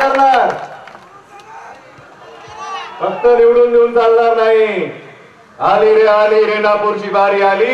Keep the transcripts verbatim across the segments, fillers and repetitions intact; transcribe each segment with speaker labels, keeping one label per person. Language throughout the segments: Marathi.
Speaker 1: करणार, फक्त निवडून देऊन चालणार नाही. आली रे आली रेणापूरची बारी आली,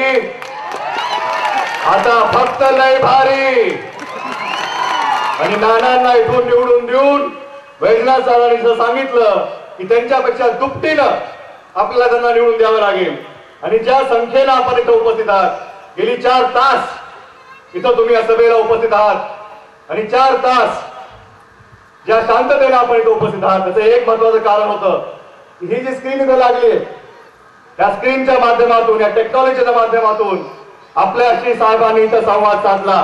Speaker 1: आता फक्त लय भारी. आणि नानांना इथून निवडून देऊन वैजनाथ चव्हाणांनी सांगितलं की त्यांच्यापेक्षा दुपटीनं आपल्याला त्यांना निवडून द्यावं लागेल. आणि ज्या संख्येनं आपण इथं उपस्थित आहात, गेली चार तास इथं तुम्ही या सभेला उपस्थित आहात आणि चार तास ज्या शांततेने आपण इथं उपस्थित आहात, त्याचं एक महत्वाचं कारण होतं की ही जी स्क्रीन इथं लागली, त्या स्क्रीनच्या माध्यमातून, या टेक्नॉलॉजीच्या माध्यमातून आपल्याशी साहेबांनी इथं संवाद साधला.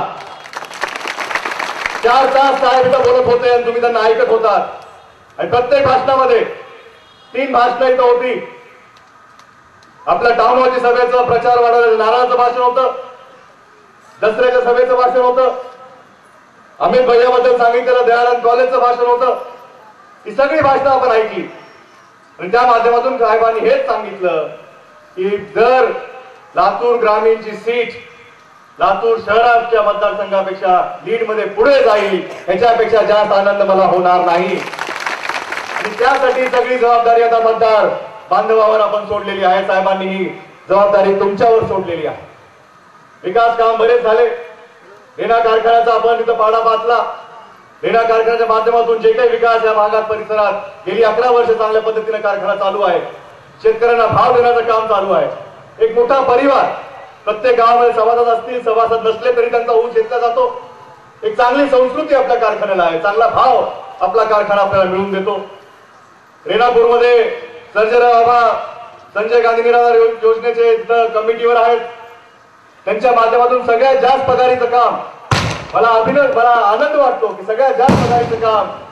Speaker 1: चार तास साहेब इथं बोलत होते आणि तुम्ही त्यांना ऐकत होतात. आणि प्रत्येक भाषणामध्ये तीन भाषणं इथं होती. आपल्या टाउन हॉलच्या सभेचं प्रचार वाढवण्याचं नारळाचं भाषण होतं, दसऱ्याच्या सभेचं भाषण होतं, अमित भैयाबद्दल सांगितलेलं दयानंद कॉलेजचं भाषण होतं. ही सगळी भाषणं आपण ऐकली आणि त्या माध्यमातून साहेबांनी हेच सांगितलं की जर लातूर ग्रामीणची सीट लातूर शहराच्या मतदारसंघापेक्षा लीड मध्ये पुढे जाईल, याच्यापेक्षा जास्त आनंद मला होणार नाही. आणि त्यासाठी सगळी जबाबदारी आता मतदार बांधवावर आपण सोडलेली आहे. साहेबांनी ही जबाबदारी तुमच्यावर सोडलेली आहे. विकास काम बरेच झाले. रेणा कारखान्याचा आपण तिथं पाडा बांधला. रेणा कारखान्याच्या माध्यमातून जे काही विकास या भागात परिसरात गेली अकरा वर्ष चांगल्या पद्धतीने कारखाना चालू आहे. शेतकऱ्यांना भाव देण्याचं काम चालू आहे. एक मोठा परिवार प्रत्येक गावामध्ये सभासद असतील, सभासद नसले तरी त्यांचा ऊस घेतला जातो. एक चांगली संस्कृती आपल्या कारखान्याला आहे. चांगला भाव आपला कारखाना आपल्याला मिळवून देतो. रेणापूरमध्ये सर्जेराव बाबा संजय गांधी निराधार योजनेचे कमिटीवर आहेत. त्यांच्या माध्यमातून सगळ्यात जास्त पगारीचं काम, मला अभिनंदन, मला आनंद वाटतो की सगळ्यात जास्त पगारीचं काम